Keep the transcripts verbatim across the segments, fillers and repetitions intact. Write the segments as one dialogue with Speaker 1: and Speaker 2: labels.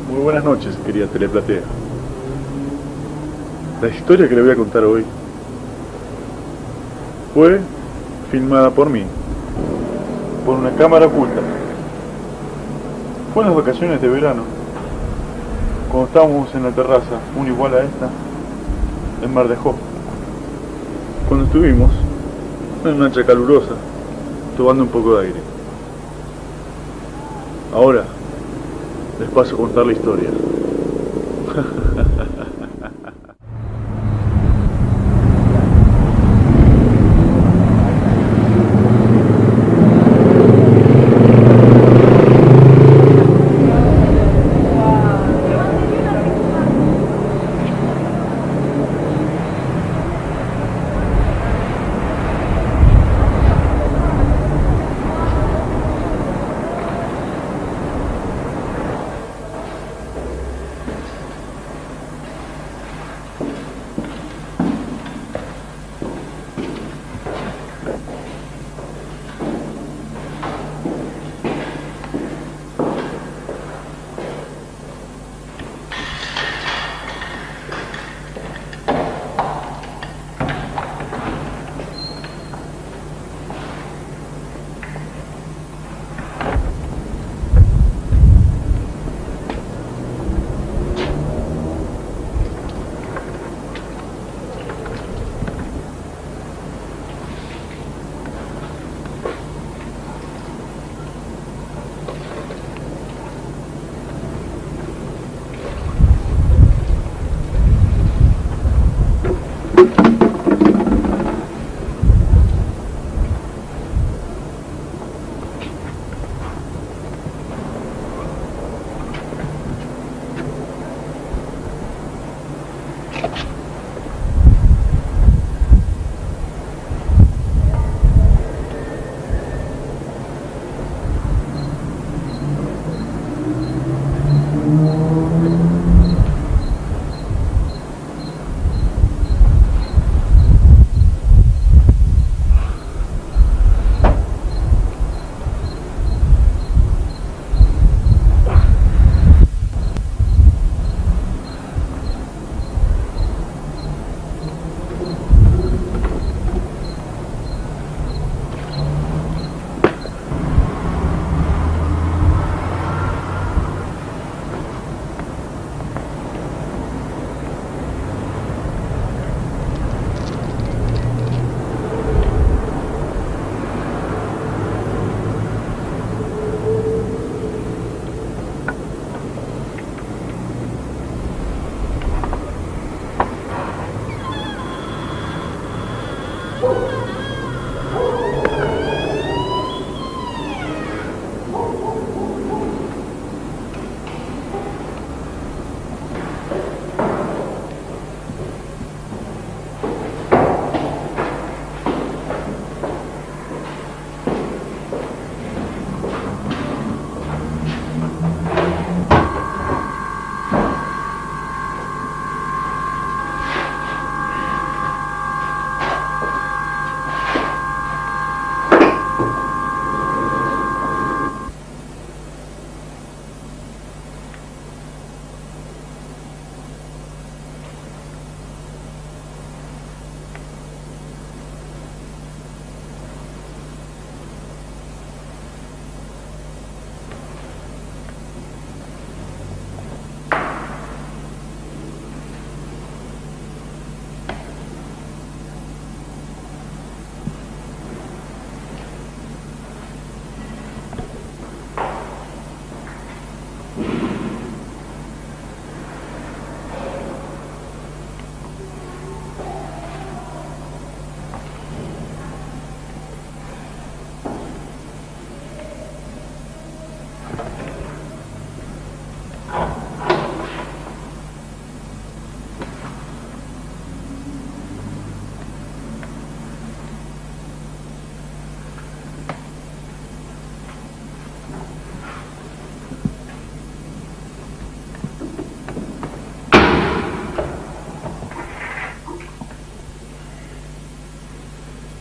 Speaker 1: Muy buenas noches, querida Teleplatea. La historia que le voy a contar hoy fue filmada por mí, por una cámara oculta. Fue en las vacaciones de verano, cuando estábamos en la terraza, una igual a esta, en Mar de Ajó. Cuando estuvimos en una noche calurosa, tomando un poco de aire. Ahora les paso a contar la historia.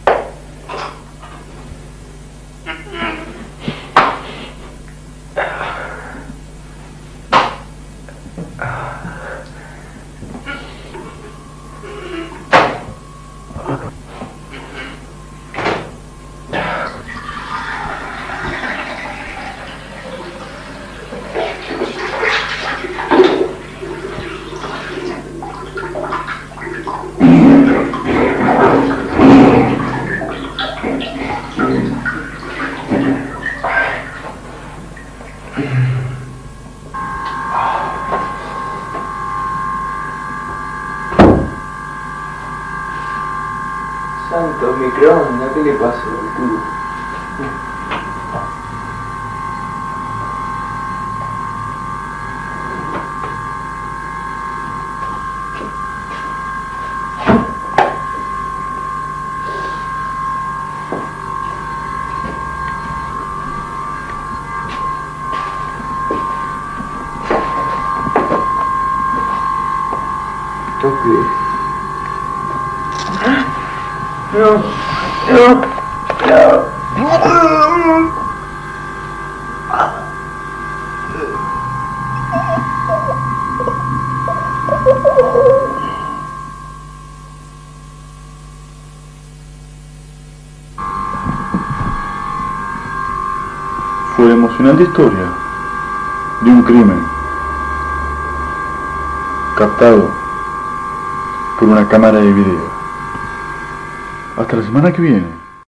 Speaker 2: Ah. Santo microondas, ¿qué le pasó, boludo? Toque. No, no, no.
Speaker 1: Fue la emocionante historia de un crimen captado por una cámara de video. Hasta la semana que viene.